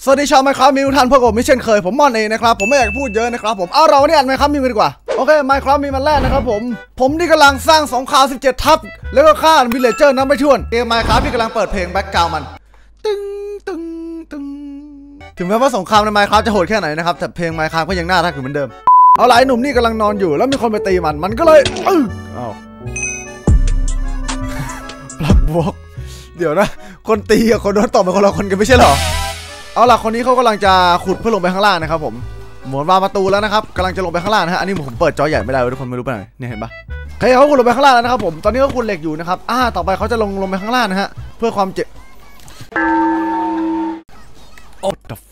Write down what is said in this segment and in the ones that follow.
สวัสดีชาวไมค์ครับมีทุกท่านพวกผมไม่เช่นเคยผมมอนเองนะครับผมไม่อยากพูดเยอะนะครับผมเอาเราเนี่ยไมค์ครับมีกันดีกว่าโอเคไมค์ครับมีมันแรกนะครับผมที่กำลังสร้างสงคราม17 ทัพแล้วก็ฆ่าวิลเลจเจอร์นับไม่ถ้วนเกมไมค์ครับที่กำลังเปิดเพลงแบ็คกราวด์มันตึ้งตึ้งตึ้งถึงแม้ว่าสงครามในไมค์ครับจะโหดแค่ไหนนะครับแต่เพลงไมค์ครับก็ยังน่ารักอยู่เหมือนเดิมเอาหลายหนุ่มนี่กำลังนอนอยู่แล้วมีคนไปตีมันก็เลยเอาปรับบวกเดี๋ยวนะคนตีกับคนโดนตบเป็นคนละคนกันไม่ใช่หรอเอาล่ะคนนี้เขากำลังจะขุดเพื่อลงไปข้างล่างนะครับผมหมุนวางประตูแล้วนะครับกำลังจะลงไปข้างล่างนะฮะอันนี้ผมเปิดจอใหญ่ไม่ได้ทุกคนไม่รู้ไปไหนเนี่ยเห็นปะเขาขุดลงไปข้างล่างแล้วนะครับผมตอนนี้เขาขุดเหล็กอยู่นะครับต่อไปเขาจะลงไปข้างล่างนะฮะเพื่อความเจ็บโอ้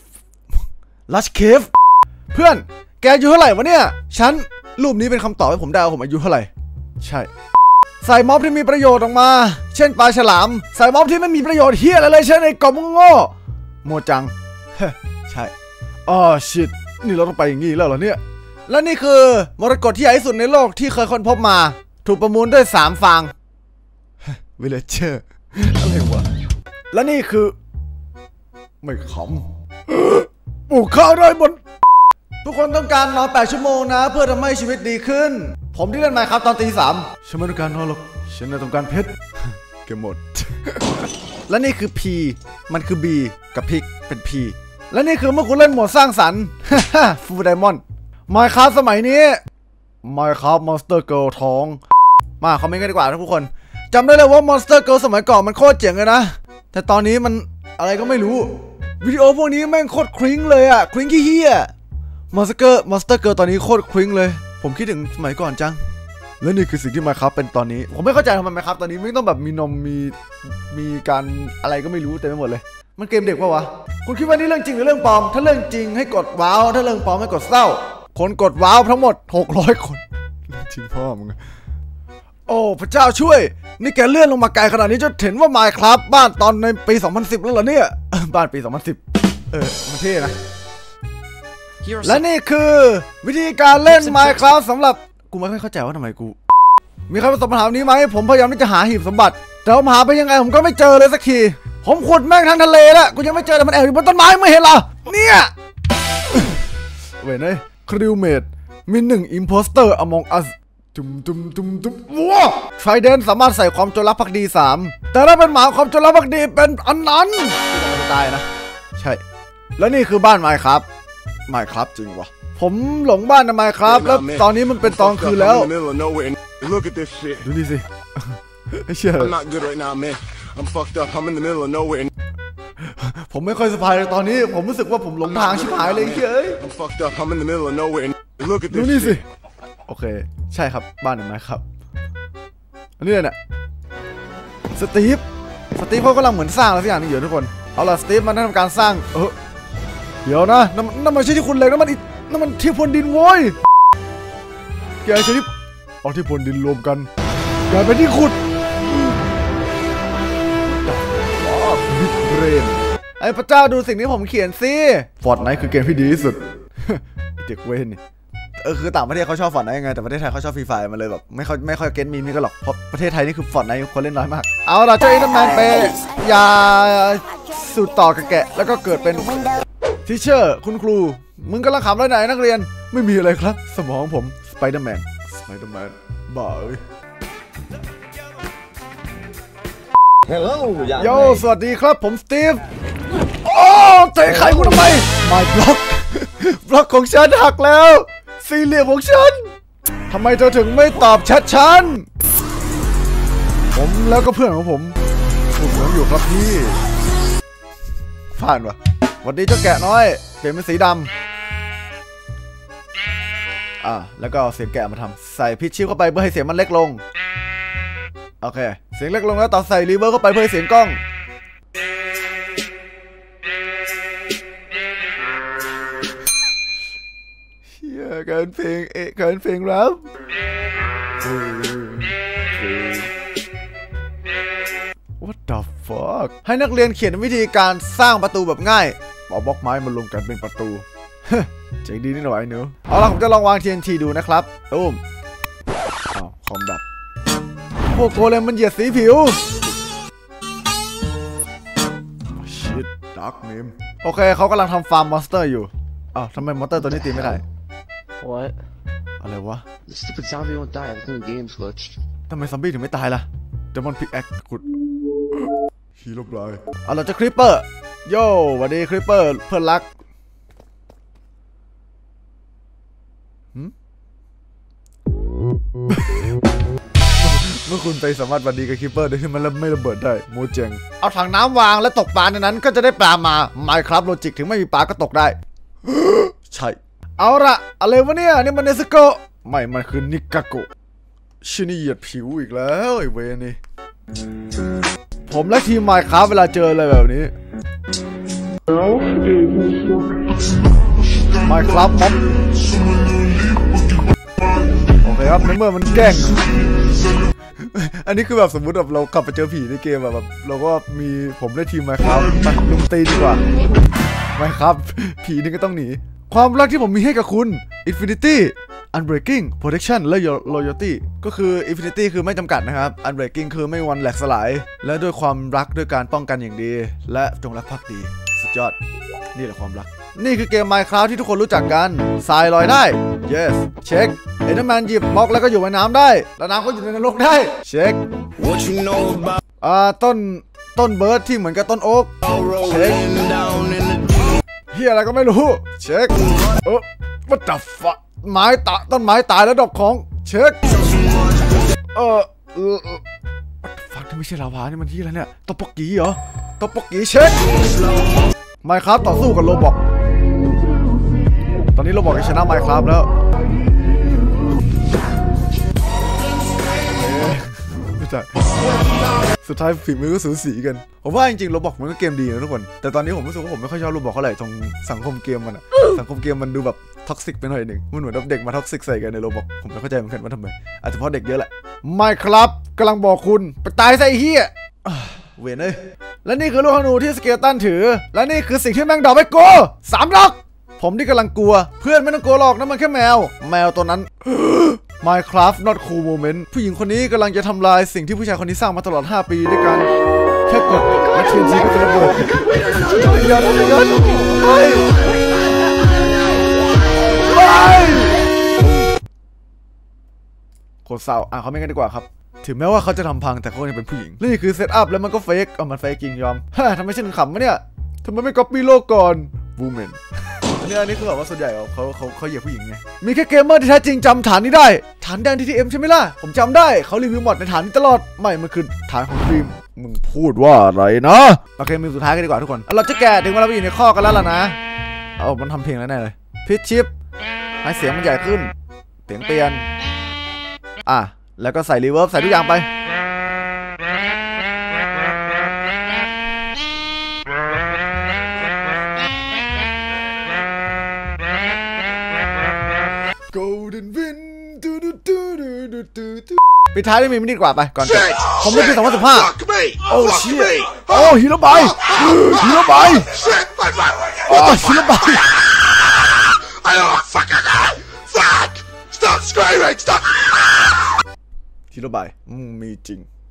Lush Cave เพื่อนแกอายุเท่าไหร่วะเนี่ยฉันรูปนี้เป็นคำตอบให้ผมได้ว่าผมอายุเท่าไหร่ใช่ใส่ม็อบที่มีประโยชน์ออกมาเช่นปลาฉลามใส่ม็อบที่ไม่มีประโยชน์เฮียอะไรเลยเช่นไอ้กบโง่โมจังใช่ชิตนี่เราต้องไปอย่างนี้แล้วเหรอเนี่ยและนี่คือมรกตที่ใหญ่ที่สุดในโลกที่เคยค้นพบมาถูกประมูลด้วย3 ฟางวิลเลจเจอร์อะไรวะและนี่คือไม่ขำปลูกข้าวได้หมดทุกคนต้องการนอน8 ชั่วโมงนะเพื่อทำให้ชีวิตดีขึ้นผมที่เล่นไมค์ครับตอนตี 3ฉันไม่ต้องการนอนหรอกฉันต้องการเพชรเก็บหมดและนี่คือ P มันคือ B กับพิกเป็น P และนี่คือเมื่อคุณเล่นโหมดสร้างสรรค์ฟูลไดมอนด์ไมค์ครับสมัยนี้ไมค์ครับมอนสเตอร์เกิร์ลท้องมาคอมเมนต์กันดีกว่าทุกคนจำได้เลยว่ามอนสเตอร์เกิร์ลสมัยก่อนมันโคตรเจ๋งเลยนะแต่ตอนนี้มันอะไรก็ไม่รู้วิดีโอพวกนี้แม่งโคตรคริ้งเลยอะคริ้งขี้เหี้ยมอนสเตอร์เกิร์ลตอนนี้โคตรคริ้งเลยผมคิดถึงสมัยก่อนจังและนี่คือสิ่งที่ไมค์ครับเป็นตอนนี้ผมไม่เข้าใจทำไมไมค์ครับตอนนี้ไม่ต้องแบบมีนมมีการอะไรก็ไม่รู้เต็มไปหมดเลยมันเกมเด็กปะวะคุณคิดว่านี่เรื่องจริงหรือเรื่องปลอมถ้าเรื่องจริงให้กดว้าวถ้าเรื่องปลอมให้กดเศร้าคนกดว้าวทั้งหมด600 คนจริงพ่อมึงโอ้พระเจ้าช่วยนี่แกเลื่อนลงมาไกลขนาดนี้จนเห็นว่าไมค์ครับบ้านตอนในปี 2010 แล้วเหรอเนี่ยบ้านปี 2010มันเท่นะและนี่คือวิธีการเล่น Minecraft สำหรับกูไม่เข้าใจว่าทำไมกูมีใครประสบปัญหานี้ไหมผมพยายามที่จะหาหีบสมบัติแต่ผมหาไปยังไงผมก็ไม่เจอเลยสักทีผมขุดแม่งทั้งทะเลแล้วกูยังไม่เจอแต่มันแอบอยู่บนต้นไม้ไม่เห็นเหรอเนี่ยเว้ยนะคริวเมดมี1 Imposter Among Us จุ่มว้าไทรเดนสามารถใส่ความจงรักภักดี3แต่ถ้าเป็นหมาความจงรักภักดีเป็นอันนั้นจะตายนะใช่แล้วนี่คือบ้านMinecraftจริงวะผมหลงบ้านทำไมครับแล้วตอนนี้มันเป็นตอนคืนแล้วดูนี่สิเชื่อผมไม่ค่อยสบายเลยตอนนี้ผมรู้สึกว่าผมหลงทางชิบหายเลยเฮ้ยดูนี่สิโอเคใช่ครับบ้านทำไมครับอันนี้เนี่ยสตีฟเขากำลังเหมือนสร้างอะไรสักอย่างนึงอยู่ทุกคนเอาล่ะสตีฟมันทำการสร้างเดี๋ยวนะนั่นมันใช่ที่คุณเหล็กนั่นมันที่พรวนดินโว้ยแกใช่ที่เอาที่พรวนดินรวมกันกลายเป็นที่ขุดบิ๊กเบรนไอ้พระเจ้าดูสิ่งที่ผมเขียนสิฟอร์ตไนท์คือเกมที่ดีที่สุดเด็กเว้นนี่คือต่างประเทศเขาชอบฟอร์ตไนท์ยังไงแต่ประเทศไทยเขาชอบฟรีไฟร์มาเลยแบบไม่ค่อยเก็ตมีนี่ก็หรอกเพราะประเทศไทยนี่คือฟอร์ตไนท์คนเล่นน้อยมากเอาล่ะเจ้าเอ็นแมนไปยาสูตรต่อกับแกะแล้วก็เกิดเป็นทีเชอร์คุณครูมึงกำลังขำอะไรไหนนักเรียนไม่มีอะไรครับสมองผมสไปเดอร์แมนบ้าโยสวัสดีครับผมสตีฟโอ้เตะไข่กูทำไมไม่บล็อกของฉันหักแล้วสี่เหลี่ยมของฉันทำไมเธอถึงไม่ตอบแชทฉันผมแล้วก็เพื่อนของผมพูดเหมือนอยู่ครับพี่ผ่านวะสวัสดีเจ้าแกะน้อยเปลี่ยนเป็นสีดำแล้วก็เอาเสียงแกะมาทำใส่พิชชิลเข้าไปเพื่อให้เสียงมันเล็กลงโอเคเสียงเล็กลงแล้วต่อใส่รีเวิร์บเข้าไปเพื่อให้เสียงกล้องเชี่ยการเพลงแล้วWhat the fuck ให้นักเรียนเขียนวิธีการสร้างประตูแบบง่ายเอาบล็อกไม้มารวมกันเป็นประตูเจ๋งดีนี่หน่อยหนูเอาล่ะผมจะลองวาง TNT ดูนะครับตุ้มคอมดับพวกโกเลมมันเหยียดสีผิวชิดด Dark Name โอเคเขากำลังทำฟาร์มมอนสเตอร์อยู่อ้าวทำไมมอนสเตอร์ตัวนี้ตีไม่ได้ What อะไรวะ The stupid zombie won't die. I think the game's glitched. ทำไมซอมบี้ถึงไม่ตายล่ะ Demon Pickaxe ขุดฮีโร่บลายเราจะคริปเปอร์โย่สวัสดีคริปเปอร์เพื่อนรักเมื่อคุณไปสามารถวันดีกับคริปเปอร์โดยที่มันไม่ระเบิดได้โมเจงเอาถังน้ำวางและตกปลาในนั้นก็จะได้ปลามา Minecraft Logic ถึงไม่มีปลาก็ตกได้ ใช่เอาละอะไรวะเนี่ยนี่มันเนสโกะไม่มันคือนิกาโกะชินี่เหยียดผิวอีกแล้วไอ้เวนี่ผมและทีม Minecraft เวลาเจออะไรแบบนี้ Minecraft ม็อบโอเคครับในเมื่อมันแกล้งอันนี้คือแบบสมมติแบบเราขับไปเจอผีในเกมแบบเราก็มีผมได้ทีม Minecraft มาลุมตีดีกว่า Minecraft ผีนี่ก็ต้องหนีความรักที่ผมมีให้กับคุณ Infinity Unbreaking Protection และ Loyalty ก็คือ Infinity คือไม่จำกัดนะครับ Unbreaking คือไม่มีวันแหลกสลายและด้วยความรักด้วยการป้องกันอย่างดีและจงรักภักดีสุดยอดนี่แหละความรักนี่คือเกม Minecraft ที่ทุกคนรู้จักกันทรายลอยได้ yes เช็คเอ็นเดอร์แมนหยิบบล็อกแล้วก็อยู่ในน้ำได้แล้วน้ำก็อยู่ในนรกได้เช็ค What you know about ต้นเบิร์ดที่เหมือนกับต้นโอ๊กเช็คเฮียอะไรก็ไม่รู้เช็คwhat the fuck ต้นไม้ตายแล้วดอกของเช็คฟังที่ไม่ใช่ลาวานี่มันที่อะไรเนี่ยตบปกีเหรอตบปกีเช็คMinecraft ต่อสู้กับโรบอกตอนนี้โรบอกจะชนะ Minecraft แล้วไม่ใช่สุดท้ายฝีมือก็สูสีกันผมว่าจริงๆโรบอกมันก็เกมดีนะทุกคนแต่ตอนนี้ผมรู้สึกว่าผมไม่ค่อยชอบโรบอกเท่าไหร่ตรงสังคมเกมมันอะสังคมเกมมันดูแบบท็อกซิกไปหน่อยหนึ่งมันเหมือนเด็กมาท็อกซิกใส่กันในโรบอกผมไม่เข้าใจเหมือนกันว่าทำไมอาจจะเพราะเด็กเยอะแหละ Minecraft กำลังบอกคุณไปตายซะไอ้เหี้ยเวยนเลยและนี่คือลูกธนูที่สเกลตันถือและนี่คือสิ่งที่แม่งดอกไปกู3 ดอกผมที่กำลังกลัวเพื่อนไม่ต้องกลัวหรอกนั่นมันแค่แมวตัวนั้น Minecraft not cool moment ผู้หญิงคนนี้กำลังจะทำลายสิ่งที่ผู้ชายคนนี้สร้างมาตลอด5 ปีด้วยกันแค่กดและทีก็จะระเบิดยันโคตรเศร้าเขาไม่กันดีกว่าครับถึงแม้ว่าเขาจะทำพังแต่เขายังเป็นผู้หญิงนี่คือเซตอัพแล้วมันก็เฟกมันเฟกจริงยอมทำไมฉันขำวะเนี่ยทำไมไม่ก๊อปปี้โลกก่อนวูแมนอันนี้คือแบบว่าส่วนใหญ่เขาเหยียบผู้หญิงไงมีแค่เกมเมอร์ที่แท้จริงจำฐานนี้ได้ฐานแดง TTM ใช่ไหมล่ะผมจำได้เขารีวิวหมดในฐานนี้ตลอดไม่มันคือฐานของดรีมมึงพูดว่าอะไรนะโอเคมีสุดท้ายกันดีกว่าทุกคนเราจะแกะถึงเวลาไปอยู่ในข้อกันแล้วล่ะนะมันทำเพลงแล้วแน่เลยพิชชิปให้เสียงมันใหญ่ขึ้นเสียงเปลี่ยนแล้วก็ใส่รีเวิร์บใส่ทุกอย่างไปปิดท้ายด้วยมีมินิกว่าไปก่อนผมได้ปี2015โอ้เชี่ยโอ้ฮีโร่บายฮีโร่บายโอ้ฮีโร่บายฮีโร่บายมีจริง